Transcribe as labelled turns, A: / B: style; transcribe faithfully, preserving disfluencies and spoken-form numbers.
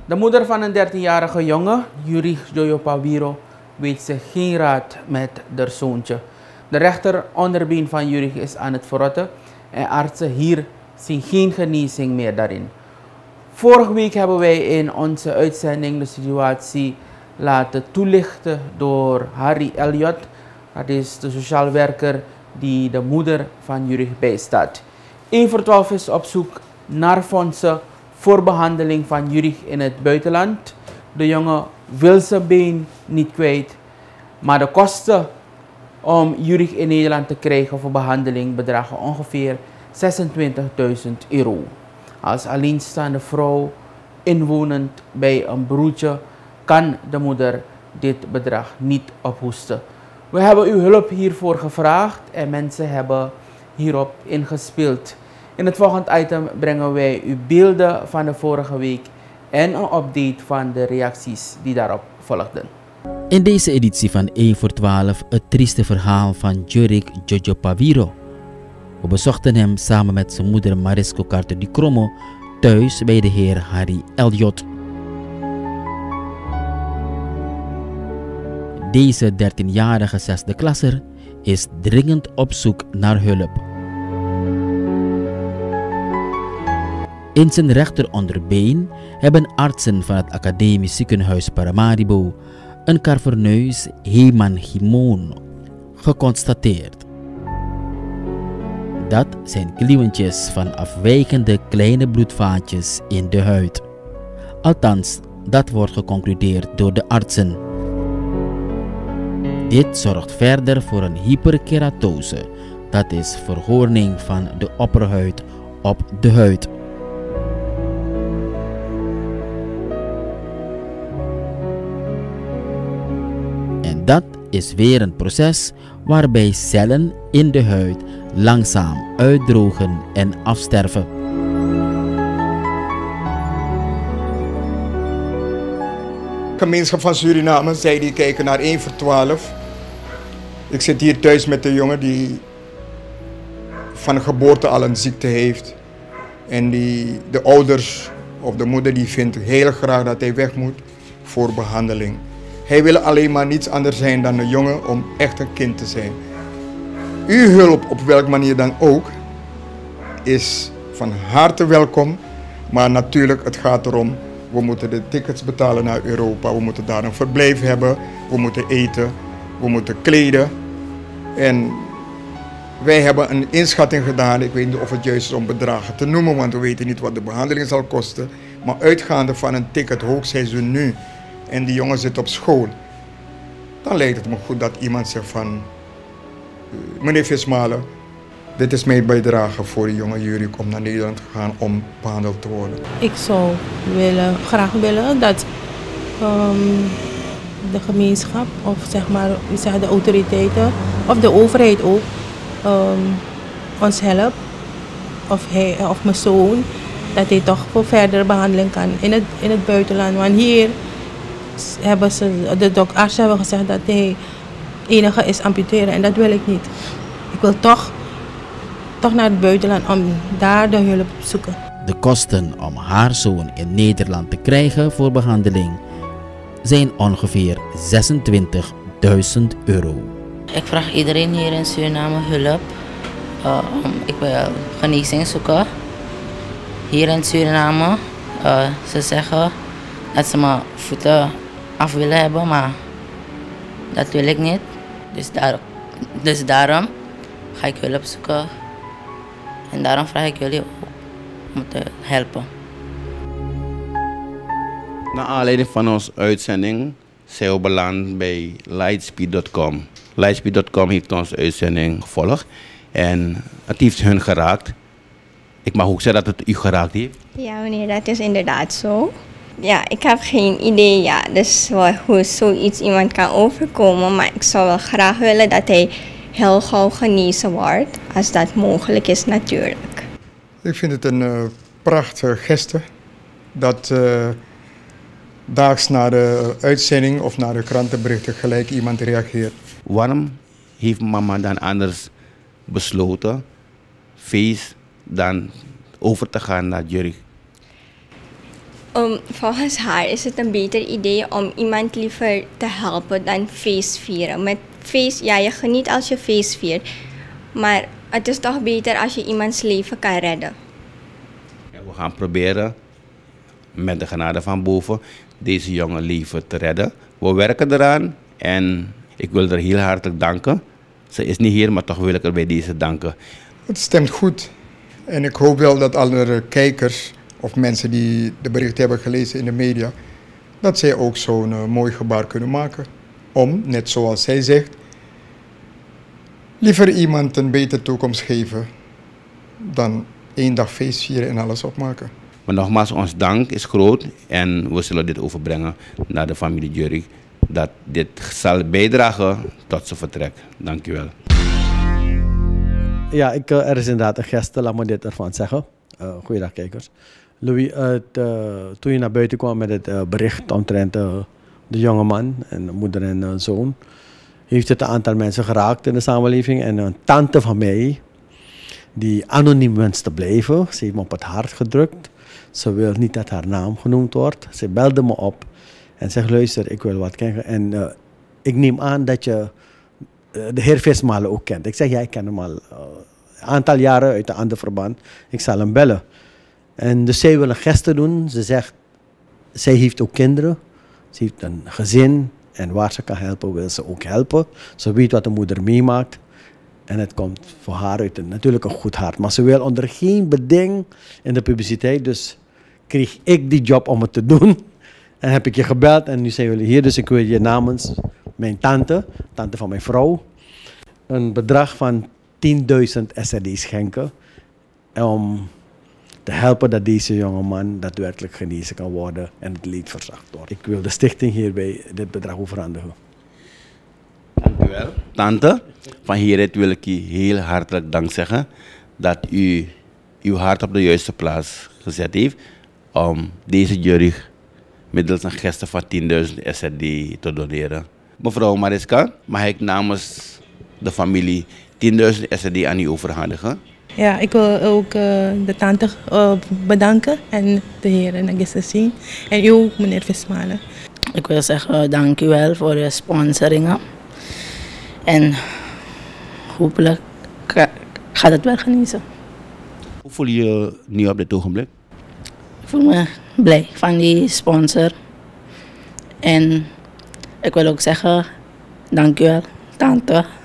A: De moeder van een dertienjarige jongen, Yuri Jojo Pawiro, weet zich geen raad met haar zoontje. De rechter onderbeen van Yuri is aan het verrotten en artsen hier zien geen genezing meer daarin. Vorige week hebben wij in onze uitzending de situatie laten toelichten door Harry Elliot. Dat is de sociaal werker die de moeder van Yuri bijstaat. één voor twaalf is op zoek naar fondsen voor behandeling van Yuri in het buitenland. De jongen wil zijn been niet kwijt, maar de kosten om Yuri in Nederland te krijgen voor behandeling bedragen ongeveer zesentwintigduizend euro. Als alleenstaande vrouw inwonend bij een broertje kan de moeder dit bedrag niet ophoesten. We hebben uw hulp hiervoor gevraagd en mensen hebben hierop ingespeeld. In het volgende item brengen wij u beelden van de vorige week en een update van de reacties die daarop volgden.
B: In deze editie van één voor twaalf het trieste verhaal van Yurik Jojo Pawiro. We bezochten hem samen met zijn moeder Marisko Carter Di Cromo thuis bij de heer Harry Elliot. Deze dertienjarige zesde klasser is dringend op zoek naar hulp. In zijn rechteronderbeen hebben artsen van het Academisch Ziekenhuis Paramaribo een caverneus hemangioom geconstateerd. Dat zijn klieuwtjes van afwijkende kleine bloedvaatjes in de huid. Althans, dat wordt geconcludeerd door de artsen. Dit zorgt verder voor een hyperkeratose, dat is verhoorning van de opperhuid op de huid. En dat is weer een proces waarbij cellen in de huid langzaam uitdrogen en afsterven.
C: Gemeenschap van Suriname, zij die kijken naar één voor twaalf. Ik zit hier thuis met een jongen die van geboorte al een ziekte heeft. En die, de ouders of de moeder die vindt heel graag dat hij weg moet voor behandeling. Hij wil alleen maar niets anders zijn dan een jongen om echt een kind te zijn. Uw hulp, op welke manier dan ook, is van harte welkom. Maar natuurlijk, het gaat erom, we moeten de tickets betalen naar Europa. We moeten daar een verblijf hebben. We moeten eten. We moeten kleden. En wij hebben een inschatting gedaan. Ik weet niet of het juist is om bedragen te noemen, want we weten niet wat de behandeling zal kosten. Maar uitgaande van een ticket hoogseizoen nu en die jongen zit op school, dan lijkt het me goed dat iemand zegt van, meneer Vismalen, dit is mijn bijdrage voor de jonge Yurik om naar Nederland te gaan om behandeld te worden.
D: Ik zou willen, graag willen dat um, de gemeenschap of zeg maar zeg de autoriteiten of de overheid ook um, ons helpt. Of, hij, of mijn zoon, dat hij toch voor verdere behandeling kan in het, in het buitenland. Want hier hebben ze, de artsen hebben gezegd dat hij enige is amputeren en dat wil ik niet. Ik wil toch, toch naar het buitenland om daar de hulp te zoeken.
B: De kosten om haar zoon in Nederland te krijgen voor behandeling zijn ongeveer zesentwintigduizend euro.
E: Ik vraag iedereen hier in Suriname hulp. Uh, ik wil genezing zoeken. Hier in Suriname, uh, ze zeggen dat ze mijn voeten af willen hebben, maar dat wil ik niet. Dus, daar, dus daarom ga ik hulp zoeken. En daarom vraag ik jullie ook om te helpen.
F: Naar aanleiding van onze uitzending zijn we beland bij lightspeed punt com. lightspeed punt com heeft onze uitzending gevolgd en het heeft hun geraakt. Ik mag ook zeggen dat het u geraakt heeft.
G: Ja meneer, dat is inderdaad zo. Ja, ik heb geen idee ja, dus hoe zoiets iemand kan overkomen, maar ik zou wel graag willen dat hij heel gauw genezen wordt, als dat mogelijk is natuurlijk.
C: Ik vind het een uh, prachtige geste dat uh, daags na de uitzending of na de krantenberichten gelijk iemand reageert.
F: Waarom heeft mama dan anders besloten, feest, dan over te gaan naar Yurik?
G: Um, volgens haar is het een beter idee om iemand liever te helpen dan feestvieren. Met feest, ja, je geniet als je feest viert. Maar het is toch beter als je iemands leven kan redden.
F: Ja, we gaan proberen met de genade van boven deze jonge leven te redden. We werken eraan en ik wil er heel hartelijk danken. Ze is niet hier, maar toch wil ik er bij deze danken.
C: Het stemt goed. En ik hoop wel dat alle kijkers of mensen die de bericht hebben gelezen in de media, dat zij ook zo'n uh, mooi gebaar kunnen maken. Om, net zoals zij zegt, liever iemand een betere toekomst geven dan één dag feest vieren en alles opmaken.
F: Maar nogmaals, ons dank is groot en we zullen dit overbrengen naar de familie Jurik. Dat dit zal bijdragen tot zijn vertrek. Dank u wel.
H: Ja, ik, er is inderdaad een geste, laat me dit ervan zeggen. Uh, goeiedag kijkers. Louis, het, uh, toen je naar buiten kwam met het uh, bericht omtrent uh, de jonge man en de moeder en uh, zoon, heeft het een aantal mensen geraakt in de samenleving. En een tante van mij, die anoniem wenst te blijven, ze heeft me op het hart gedrukt. Ze wil niet dat haar naam genoemd wordt. Ze belde me op en zegt, luister, ik wil wat kijken. En uh, ik neem aan dat je uh, de heer Vismalen ook kent. Ik zeg, ja, ik ken hem al uh, een aantal jaren uit een ander verband. Ik zal hem bellen. En dus zij wil een geste doen. Ze zegt, zij heeft ook kinderen. Ze heeft een gezin. En waar ze kan helpen, wil ze ook helpen. Ze weet wat de moeder meemaakt. En het komt voor haar uit een, natuurlijk een goed hart. Maar ze wil onder geen beding in de publiciteit. Dus kreeg ik die job om het te doen. En heb ik je gebeld en nu zijn jullie hier. Dus ik wil je namens mijn tante, tante van mijn vrouw, een bedrag van tienduizend S R D schenken. Om te helpen dat deze jonge man daadwerkelijk genezen kan worden en het leed verzacht wordt. Ik wil de stichting hierbij dit bedrag overhandigen.
F: Dank u wel. Tante, van hieruit wil ik u heel hartelijk dank zeggen dat u uw hart op de juiste plaats gezet heeft om deze Jurik middels een geste van tienduizend S R D te doneren. Mevrouw Mariska, mag ik namens de familie tienduizend S R D aan u overhandigen?
D: Ja, ik wil ook uh, de tante uh, bedanken en de heren Nagisa zien. En u ook, meneer Vismalen.
E: Ik wil zeggen dank u wel voor de sponsoringen. En hopelijk gaat het wel genezen.
F: Hoe voel je je nu op dit ogenblik?
E: Ik voel me blij van die sponsor. En ik wil ook zeggen, dank u wel, tante.